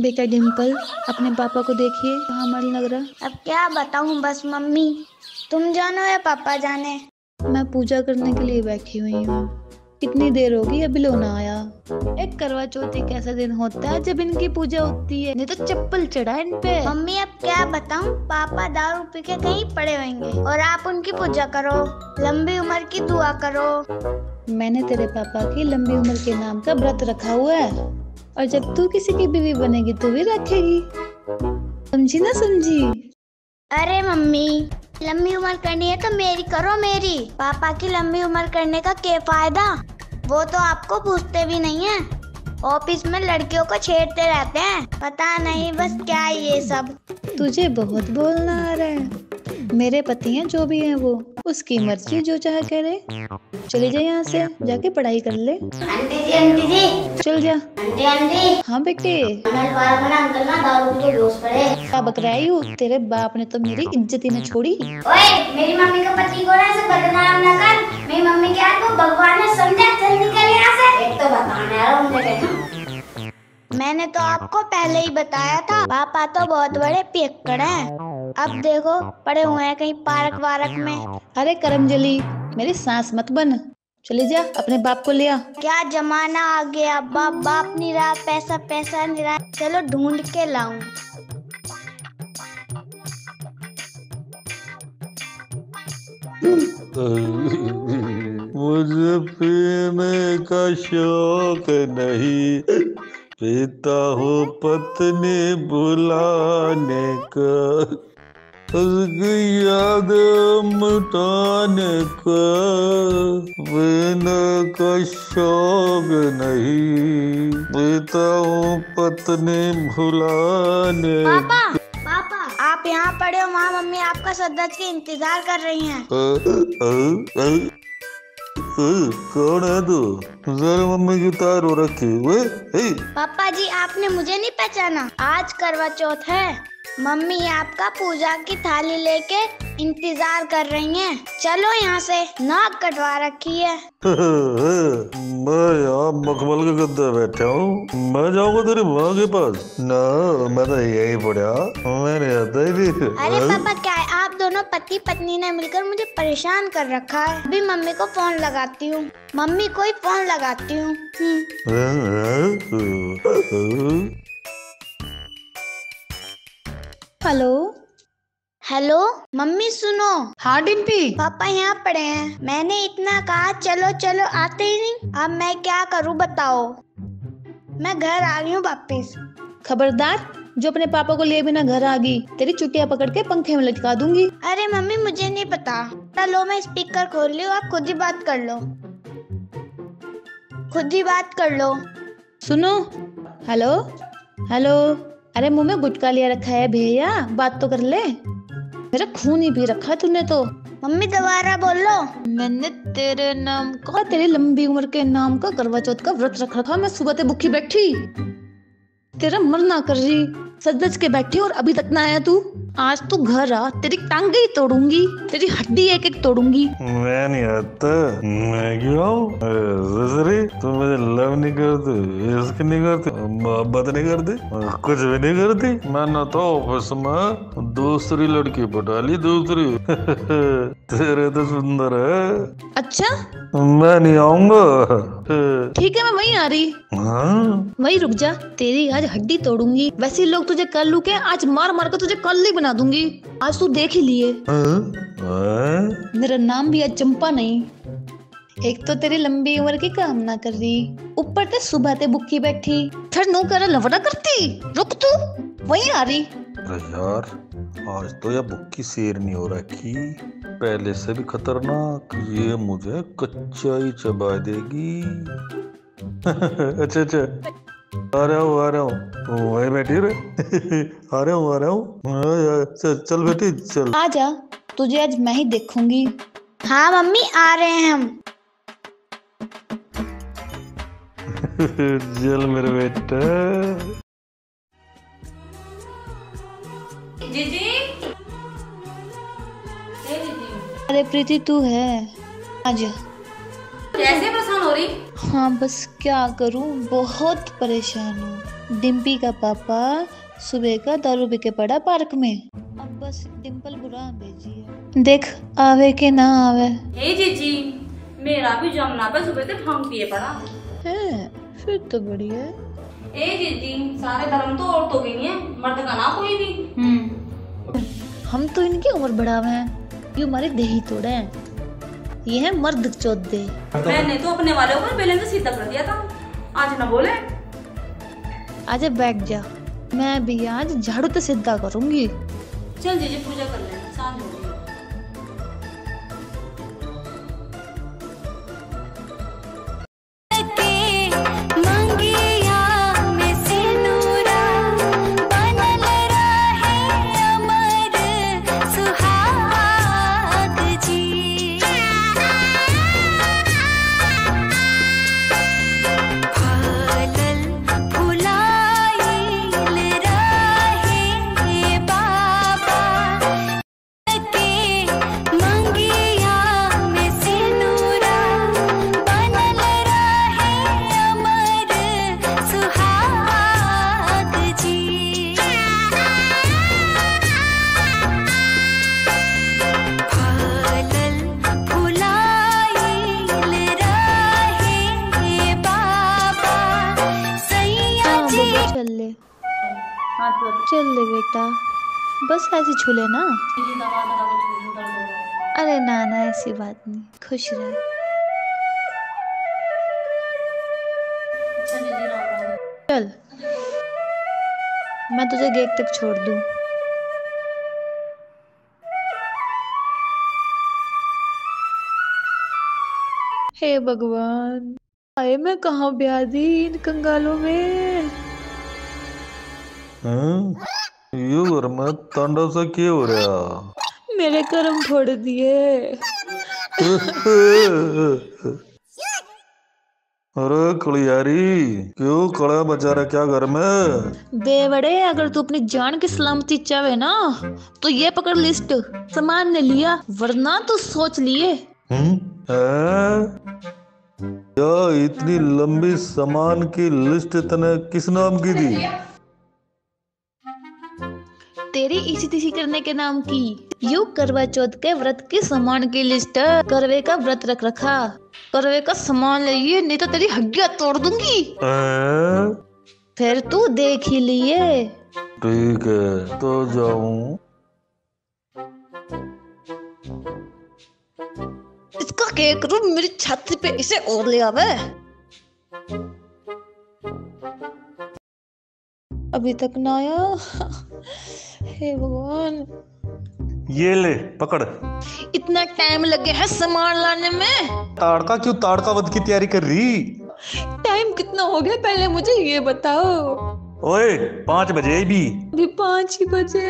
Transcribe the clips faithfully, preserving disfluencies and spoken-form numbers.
बेटा डिम्पल, अपने पापा को देखिए, कहाँ मन लग रहा। अब क्या बताऊं, बस मम्मी तुम जानो या पापा जाने। मैं पूजा करने के लिए बैठी हुई हूँ। कितनी देर होगी अभी लो ना आया। एक करवा चौथ एक ऐसा दिन होता है जब इनकी पूजा होती है, नहीं तो चप्पल चढ़ा इन पे। मम्मी अब क्या बताऊं, पापा दारू पी के कहीं पड़े होंगे और आप उनकी पूजा करो, लंबी उम्र की दुआ करो। मैंने तेरे पापा की लंबी उम्र के नाम का व्रत रखा हुआ है, और जब तू किसी की बीवी बनेगी तू भी रखेगी, समझी ना समझी। अरे मम्मी, लंबी उम्र करनी है तो मेरी करो, मेरी। पापा की लंबी उम्र करने का क्या फायदा, वो तो आपको पूछते भी नहीं है। ऑफिस में लड़कियों को छेड़ते रहते हैं, पता नहीं बस क्या है ये सब। तुझे बहुत बोलना आ रहा है। मेरे पति हैं जो भी हैं वो, उसकी मर्जी, जो चाहे करे। चले जा यहाँ से, जाके पढ़ाई कर ले। आंटी जी, आंटी जी, चल जा। Aunty aunty. हाँ बेटे। अंकल ना दारू पी के बेहोश पड़े। क्या बकराई हूँ, तेरे बाप ने तो मेरी इज्जत ही न छोड़ी। ओए, मेरी मम्मी का पति को ऐसे बदनाम न कर। मेरी मम्मी क्या तो भगवान ने समझा। चल निकल यहाँ से। एक तो बताने आ रहा हूँ मुझे। मैंने तो आपको पहले ही बताया था, पापा तो बहुत बड़े पियक्कड़ हैं। अब देखो पड़े हुए हैं कहीं पार्क वारक में। अरे करमजली, मेरी सांस मत बन, चले जा, अपने बाप को ले आ। क्या जमाना आ गया, बाप बाप नहीं रहा, पैसा पैसा नहीं रहा। चलो ढूंढ के लाऊं। मुझे पीने का शौक नहीं, पीता हूँ पत्नी बुलाने का, उसकी याद मिटाने का। पीने का शौक नहीं, पीता हूँ पत्नी भुलाने। पापा, पापा, आप यहाँ पड़े हो, वहाँ मम्मी आपका सदस्य के इंतजार कर रही हैं। आ, आ, आ, कौन है तू? जरा मम्मी की तार हो रखी वे। पापा जी, आपने मुझे नहीं पहचाना? आज करवा चौथ है, मम्मी आपका पूजा की थाली लेके इंतजार कर रही हैं। चलो यहाँ से, नाक कटवा रखी है। मैं यहाँ मखमल के गद्दे बैठा हूँ, मैं जाऊँगा तेरी माँ के पास ना, मैं तो यही पड़ा, मैंने आता ही नहीं। अरे पापा, क्या है, आप दोनों पति पत्नी ने मिलकर मुझे परेशान कर रखा है। अभी मम्मी को फोन लगाती हूँ, मम्मी को ही फोन लगाती हूँ। हेलो हेलो मम्मी, सुनो। हाँ डिम्पी। पापा यहाँ पड़े हैं, मैंने इतना कहा चलो चलो, आते ही नहीं। अब मैं क्या करूँ बताओ। मैं घर आ गई हूँ वापिस। खबरदार, जो अपने पापा को लिए बिना घर आ गई, तेरी चुटिया पकड़ के पंखे में लटका दूंगी। अरे मम्मी, मुझे नहीं पता। लो मैं स्पीकर खोल ली हूँ, आप खुद ही बात कर लो, खुद ही बात कर लो। सुनो। Hello hello. अरे मुंह में गुटखा लिया रखा है भैया, बात तो कर ले। मेरा खून ही पी रखा है तूने तो। मम्मी दोबारा बोल लो। मैंने तेरे नाम का, तेरी लंबी उम्र के नाम का करवा चौथ का व्रत रखा था। मैं सुबह से भूखी बैठी, तेरा मरना कर रही, सज के बैठी, और अभी तक ना आया तू। आज तू घर आ, तेरी टांगे ही तोड़ूंगी, तेरी हड्डी एक एक तोड़ूंगी। मैं नहीं आता, मैं क्यों आऊं? तुम मुझे लव नहीं करते, इश्क नहीं करते, मोहब्बत नहीं करते, कुछ भी नहीं करती। मैंने तो ऑफिस में दूसरी लड़की पटा ली, दूसरी। तेरे तो सुंदर है। अच्छा, मैं नहीं आऊंगा। ठीक है, मैं वहीं आ रही। हाँ? वहीं रुक जा, तेरी आज हड्डी तोड़ूंगी। वैसे लोग तुझे कर लू के, आज मार मार कर तुझे कल्ली बना दूंगी। आज तू देख ही लिए। मेरा नाम भी आज चंपा नहीं। एक तो तेरी लंबी उम्र की कामना कर रही, ऊपर ते सुबह ते बुक्की बैठी, फिर नू कर लफड़ा करती। रुक तू, वहीं आ रही। अरे यार, आज तो यह बुक्की शेर नहीं हो रखी, पहले से भी खतरनाक। ये मुझे कच्चा ही चबा देगी। अच्छा अच्छा, आ रहा हूँ आ रहा हूँ, वही बैठी रहे। आ रहा हूँ आ रहा हूँ, चल चल बेटी चल। आ जा, तुझे आज मैं ही देखूंगी। हाँ मम्मी, आ रहे हैं हम। चल मेरे बेटा। जीजी, अरे प्रीति तू है, आजा। कैसे परेशान हो रही? हाँ बस क्या करूं, बहुत परेशान हूँ। डिम्पी का पापा सुबह का दारू पी के पड़ा पार्क में। अब बस डिम्पल बुरा भेजी है, देख आवे के ना आवे। हे जीजी, मेरा भी जमुना पे सुबह से भंग पिए पड़ा है, फिर तो बढ़िया। ए जीजी, सारे धर्म तो औरतों के नहीं है, मर्द का ना कोई भी। हम्म, हम तो इनकी उम्र बढ़ावे हैं, ये हमारे देही तोड़े हैं, ये है मर्द चौदे। मैंने तो अपने वालों को पहले से सीधा कर दिया था, आज ना बोले। आज बैठ जा, मैं भी आज झाड़ू तो सीधा करूंगी। चल जीजी पूजा कर लेना, सांझ हो गई। चल ले, हाँ तो चल ले बेटा, बस ऐसे छू लेना। जीजी दबा दबा के छू दर्द हो रहा है। अरे ना ना ऐसी बात नहीं, खुश रह। अच्छा जीजी राम राम। चल मैं तुझे गेट तक छोड़ दूं। हे भगवान, आए मैं कहाँ ब्याह दी इन कंगालों में। हैं? ये घर में तांडव सा क्या हो रहा? मेरे कर्म फोड़ दिए। अरे कलियारी, क्यों कड़ा बचा रहा क्या घर में? बेवड़े, अगर तू अपनी जान की सलामती चाहे ना तो ये पकड़ लिस्ट, सामान ने लिया वरना तो सोच लिए। हम्म? हैं? क्या इतनी लंबी सामान की लिस्ट तने किस नाम की दी? तेरी इसी तिसी करने के नाम की। यू करवा चौथ के व्रत की सामान की लिस्ट, करवे का व्रत रख रखा, करवे का सामान लिए नहीं तो तेरी हड्डियां तोड़ दूंगी। हैं? फिर तू देख ही लिए। ठीक है तो जाऊं। इसका केक रू मेरी छाती पे इसे और ले आवे। अभी तक ना आया। हे भगवान, ये ले पकड़। इतना टाइम लगे है सामान लाने में। ताड़का क्यों ताड़का वध की तैयारी कर रही? टाइम कितना हो गया पहले मुझे ये बताओ। ओए पाँच बजे भी। अभी पाँच ही बजे।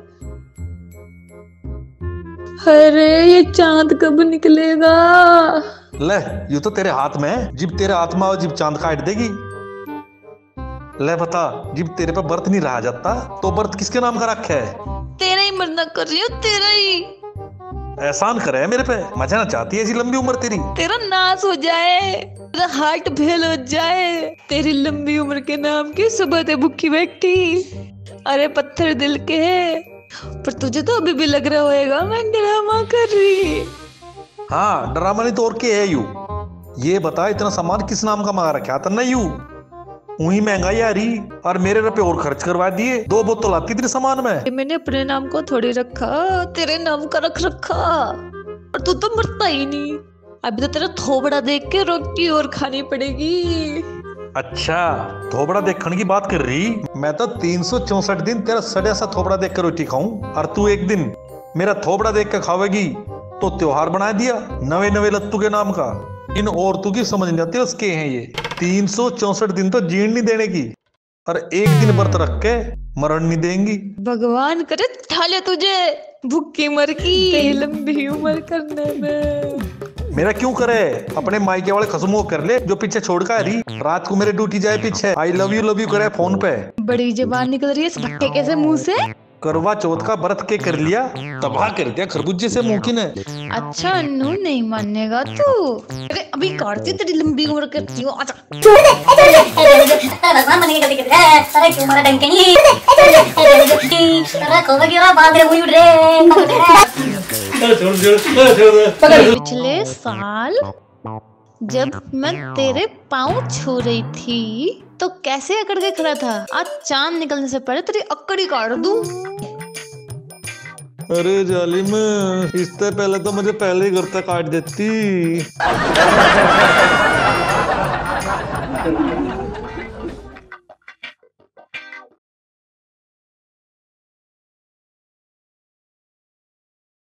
अरे ये चांद कब निकलेगा? ले ये तो तेरे हाथ में है, जिब तेरे हाथ में हो जिब चांद काट देगी। ले बता, जिब तेरे पे व्रत नहीं रहा जाता तो व्रत किसके नाम का रखा है? तेरा ही मरना कर रही हूँ, तेरा ही। एहसान करे है मेरे पे, मजा ना चाहती है ऐसी लंबी उम्र तेरी। तेरा नाश हो जाए, तेरा हार्ट फेल हो जाए, तेरी लंबी उम्र के नाम की सुबह ते भूखी बैठी। अरे पत्थर दिल के, पर तुझे तो अभी भी लग रहा होएगा मैं ड्रामा कर रही। हाँ ड्रामा नहीं तो और क्या है यू? ये बता इतना सामान किस नाम का मंगा रखा था ना यू? वही महंगाई आ रही और मेरे रुपए और खर्च करवा दिए। दो बोतल आती तेरे सामान में। मैंने अपने नाम को थोड़ी रखा, तेरे नाम का रख रखा। और तू तो मरता ही नहीं। अभी तो तेरा थोबड़ा देख के रोटी और खानी पड़ेगी। अच्छा थोबड़ा देखने की बात कर रही? मैं तो तीन सौ चौसठ दिन तेरा सड़िया सा थोबड़ा देख कर रोटी खाऊं और तू एक दिन मेरा थोबड़ा देख कर खावेगी तो त्योहार बना दिया नवे नवे लत्तू के नाम का। इन औरतों की समझ नहीं आती उसके हैं ये। तीन सौ चौसठ दिन तो जीण नहीं देने की और एक दिन व्रत रख के मरण नहीं देंगी। भगवान करे ठाले तुझे भूखी मर की लंबी उम्र करने में। मेरा क्यों करे? अपने मायके वाले खसमो कर ले जो पीछे छोड़ कर आ रही। रात को मेरे ड्यूटी जाए पीछे I love you love you करे फोन पे। बड़ी जबान निकल रही है इस भट्टे कैसे मुंह से। करवा चौथ का व्रत के कर लिया तबाह कर दिया खरबूजे से मुंह की ने। अच्छा अन्नू नहीं मानेगा तू। अरे अभी काटती तेरी लंबी उम्र करती हूँ। आजा छोड़ दे, छोड़ दे, छोड़ दे, नहीं गलती करते हैं। अरे क्यों मारा डंकनी? अरे खोल के बात रे मुझे उठ रे। पिछले साल जब मैं तेरे पाँव छू रही थी तो कैसे अकड़ के खड़ा था? आज चांद निकलने से पहले तेरी अकड़ ही काट दूं। अरे जालिम, इससे पहले तो मुझे पहले ही घर तक काट देती।